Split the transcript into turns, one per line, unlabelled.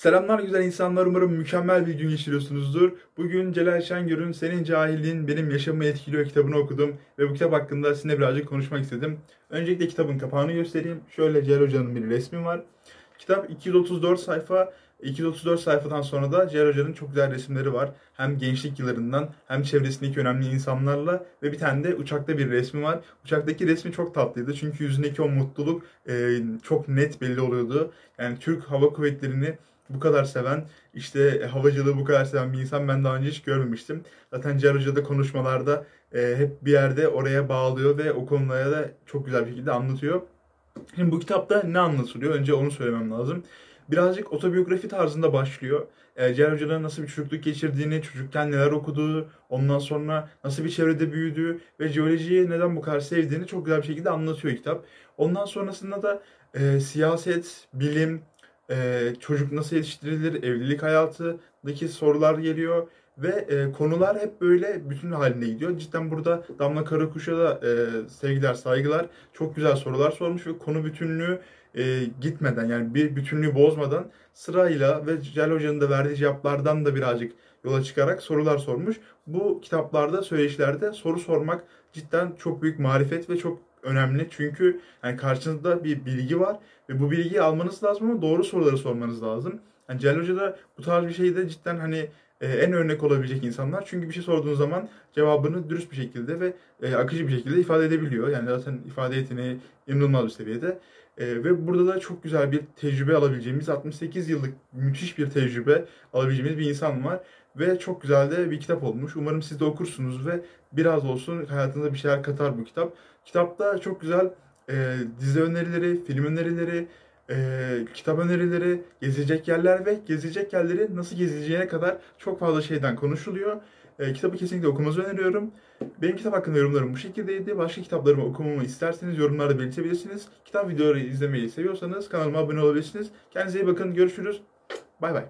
Selamlar güzel insanlar, umarım mükemmel bir gün geçiriyorsunuzdur. Bugün Celal Şengör'ün Senin Cahilliğin Benim Yaşamımı Etkiliyor kitabını okudum ve bu kitap hakkında sizinle birazcık konuşmak istedim. Öncelikle kitabın kapağını göstereyim. Şöyle Celal Hoca'nın bir resmi var. Kitap 234 sayfa. 234 sayfadan sonra da Celal Hoca'nın çok güzel resimleri var. Hem gençlik yıllarından hem çevresindeki önemli insanlarla ve bir tane de uçakta bir resmi var. Uçaktaki resmi çok tatlıydı çünkü yüzündeki o mutluluk çok net belli oluyordu. Yani Türk Hava Kuvvetleri'ni bu kadar seven, işte havacılığı bu kadar seven bir insan ben daha önce hiç görmemiştim. Zaten Cihan Hoca da konuşmalarda hep bir yerde oraya bağlıyor ve o konulara da çok güzel bir şekilde anlatıyor. Şimdi bu kitapta ne anlatılıyor? Önce onu söylemem lazım. Birazcık otobiyografi tarzında başlıyor. Cihan Hoca'nın nasıl bir çocukluk geçirdiğini, çocukken neler okuduğu, ondan sonra nasıl bir çevrede büyüdüğü ve jeolojiyi neden bu kadar sevdiğini çok güzel bir şekilde anlatıyor kitap. Ondan sonrasında da siyaset, bilim, çocuk nasıl yetiştirilir, evlilik hayatındaki sorular geliyor ve konular hep böyle bütün halinde gidiyor. Cidden burada Damla Karakuş'a da sevgiler, saygılar. Çok güzel sorular sormuş ve konu bütünlüğü gitmeden yani bir bütünlüğü bozmadan sırayla ve Celal Hoca'nın da verdiği cevaplardan da birazcık yola çıkarak sorular sormuş. Bu kitaplarda, söyleşilerde soru sormak cidden çok büyük marifet ve çok önemli. Çünkü yani karşınızda bir bilgi var ve bu bilgiyi almanız lazım ama doğru soruları sormanız lazım. Yani Celal Hoca da bu tarz bir şeyde cidden hani en örnek olabilecek insanlar. Çünkü bir şey sorduğun zaman cevabını dürüst bir şekilde ve akıcı bir şekilde ifade edebiliyor. Yani zaten ifade yeteneği inanılmaz bir seviyede. Ve burada da çok güzel bir tecrübe alabileceğimiz, 68 yıllık müthiş bir tecrübe alabileceğimiz bir insan var. Ve çok güzel de bir kitap olmuş. Umarım siz de okursunuz ve biraz olsun hayatınıza bir şeyler katar bu kitap. Kitapta çok güzel dizi önerileri, film önerileri, kitap önerileri, gezilecek yerler ve gezilecek yerleri nasıl gezileceğine kadar çok fazla şeyden konuşuluyor. Kitabı kesinlikle okumanızı öneriyorum. Benim kitap hakkında yorumlarım bu şekildeydi. Başka kitaplarımı okumamı isterseniz yorumlarda belirtebilirsiniz. Kitap videoları izlemeyi seviyorsanız kanalıma abone olabilirsiniz. Kendinize iyi bakın. Görüşürüz. Bay bay.